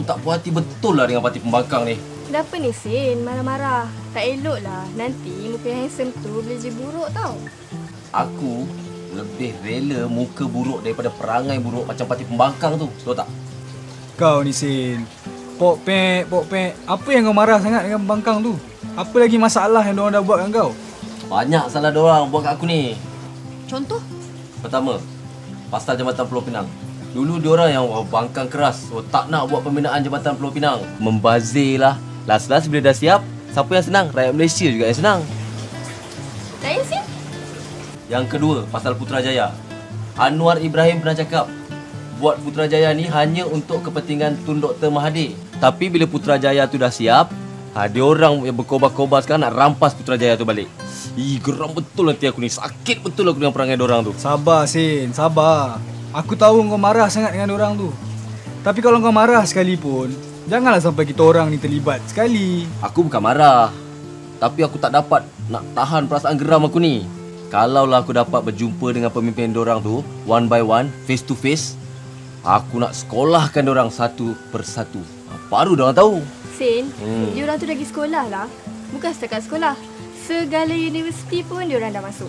Aku tak puas hati betul lah dengan parti pembangkang ni. Kenapa ni Sin? Marah-marah. Tak elok lah. Nanti muka yang handsome tu boleh jadi buruk tau. Aku lebih rela muka buruk daripada perangai buruk macam parti pembangkang tu. Tahu tak? Kau ni Sin. Pok pek. Apa yang kau marah sangat dengan pembangkang tu? Apa lagi masalah yang diorang dah buat dengan kau? Banyak salah diorang buat kat aku ni. Contoh? Pertama, pasal jambatan Pulau Pinang. Dulu diorang yang bangkang keras, tak nak buat pembinaan jambatan Pulau Pinang. Membazir lah. Last-last bila dah siap, siapa yang senang? Rakyat Malaysia juga yang senang. Lain Sin? Yang kedua, pasal Putrajaya. Anwar Ibrahim pernah cakap, buat Putrajaya ni hanya untuk kepentingan Tun Dr. Mahathir. Tapi bila Putrajaya tu dah siap, diorang yang berkobar-kobar sekarang nak rampas Putrajaya tu balik. Geram betul nanti aku ni. Sakit betul aku dengan perangai diorang tu. Sabar Sin, sabar. Aku tahu kau marah sangat dengan diorang tu. Tapi kalau kau marah sekalipun, janganlah sampai kita orang ni terlibat sekali. Aku bukan marah, tapi aku tak dapat nak tahan perasaan geram aku ni. Kalaulah aku dapat berjumpa dengan pemimpin diorang tu one by one, face to face, aku nak sekolahkan diorang satu persatu. Baru diorang tahu. Sin, diorang tu lagi sekolah lah. Bukan setakat sekolah. Segala universiti pun diorang dah masuk.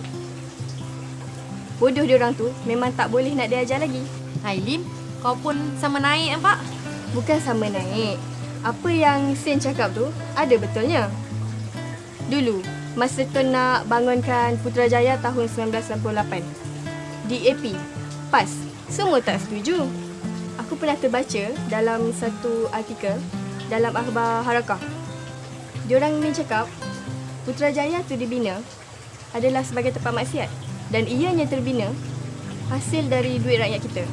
Bodoh diorang tu memang tak boleh nak diajar lagi. Ailin, kau pun sama naik nampak? Bukan sama naik. Apa yang Sin cakap tu ada betulnya. Dulu, masa Tun nak bangunkan Putrajaya tahun 1998, DAP, PAS, semua tak setuju. Aku pernah terbaca dalam satu artikel dalam akhbar Harakah. Diorang ni cakap Putrajaya tu dibina adalah sebagai tempat maksiat dan ianya terbina hasil dari duit rakyat kita.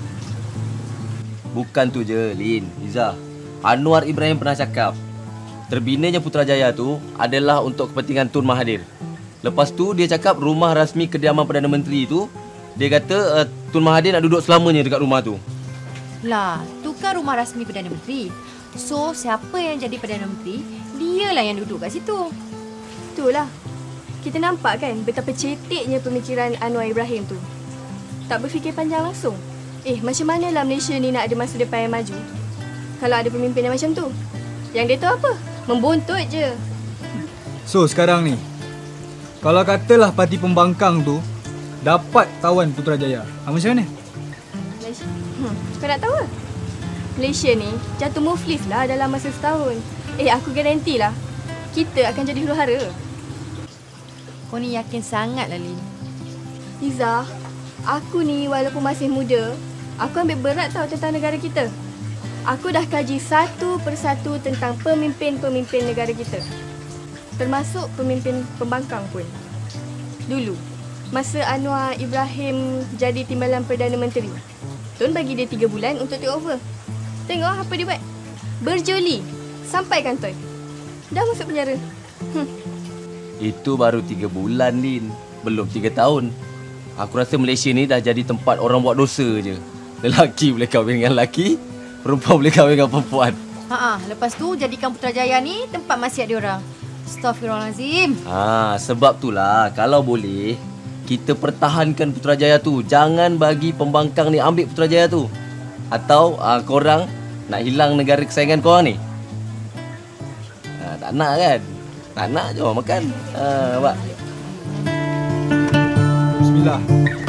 Bukan tu je, Lin, Izzah. Anwar Ibrahim pernah cakap, terbinanya Putrajaya tu adalah untuk kepentingan Tun Mahathir. Lepas tu dia cakap rumah rasmi kediaman Perdana Menteri tu, dia kata Tun Mahathir nak duduk selamanya dekat rumah tu. Lah, tu kan rumah rasmi Perdana Menteri. So, siapa yang jadi Perdana Menteri, dialah yang duduk kat situ. Itulah. Kita nampak kan betapa ceteknya pemikiran Anwar Ibrahim tu. Tak berfikir panjang langsung. Macam manalah Malaysia ni nak ada masa depan yang maju kalau ada pemimpin yang macam tu? Yang dia tahu apa? Membuntut je. So sekarang ni, kalau katalah parti pembangkang tu dapat tawan Putrajaya, macam mana? Malaysia. Kau nak tahu? Malaysia ni jatuh muflis lah dalam masa setahun. Aku garantilah kita akan jadi huru hara. Kau ni yakin sangat lah, Lin. Izzah, aku ni walaupun masih muda, aku ambil berat tau tentang negara kita. Aku dah kaji satu persatu tentang pemimpin-pemimpin negara kita. Termasuk pemimpin pembangkang pun. Dulu, masa Anwar Ibrahim jadi timbalan Perdana Menteri, Tun bagi dia 3 bulan untuk take over. Tengok apa dia buat. Berjoli sampai kantor. Dah masuk penjara. Itu baru 3 bulan, Lin. Belum 3 tahun. Aku rasa Malaysia ni dah jadi tempat orang buat dosa je. Lelaki boleh kahwin dengan lelaki, perempuan boleh kahwin dengan perempuan. Lepas tu jadikan Putrajaya ni tempat maksiat diorang. Astaghfirullahalazim. Sebab itulah kalau boleh kita pertahankan Putrajaya tu. Jangan bagi pembangkang ni ambil Putrajaya tu. Atau korang nak hilang negara kesayangan korang ni. Tak nak kan? Tak nak je makan. Buat. Bismillah.